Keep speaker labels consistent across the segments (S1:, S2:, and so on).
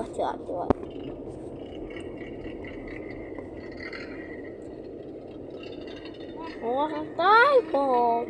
S1: Jawa. Oh, santai, Bob.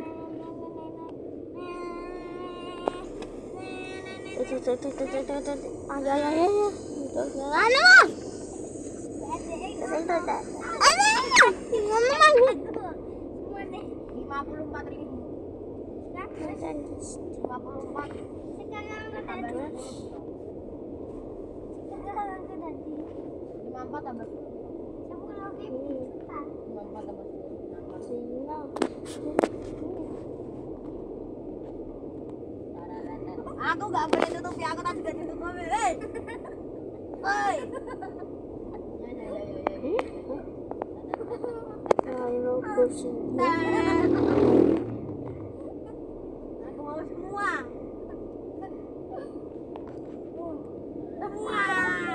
S2: Aku nggak boleh nutupi, aku tadi udah nutup. Hei, hei.
S1: Ayo bersih.
S2: Aku mau semua. Semua.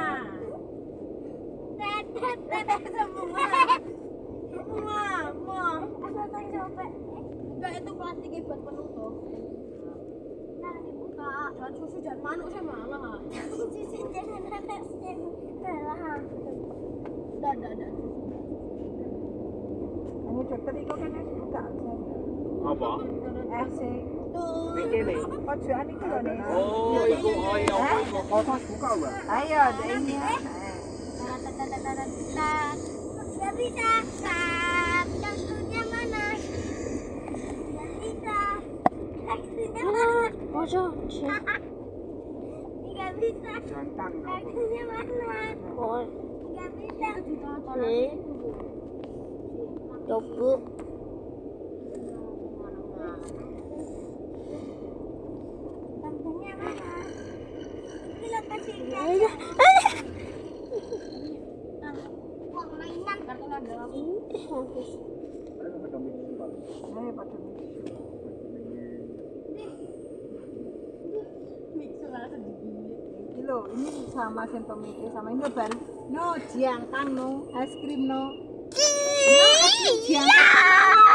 S2: Semua. Semua. Enggak, itu plastiknya buat penutup. Nah, dibuka. Dan susu dan manuk saya malah. Susu dan manuk saya malah. Dah.
S3: Ini dokter itu kan buka.
S4: Apa?
S3: Sih.
S4: Ini gini.
S3: Pojokan iki lho nih.
S4: Oh, itu kosong buka, Mbak.
S3: Ayo, ada ini.
S2: Nggak bisa. Kartunya mana? Nggak bisa. Kartunya mana?
S1: Masa?
S2: Nggak bisa.
S4: Jantang.
S2: Kartunya mana?
S1: Oh,
S2: Nggak bisa.
S1: ini. Coba.
S2: Kartunya mana? Ini lokasinya. Uang mainan. Kartunya ada apa?
S3: Ayo pada Ini loh, ini sama sentomite sama ini baru. No, jiangtang no, es krim no. No, es krim jiangtang.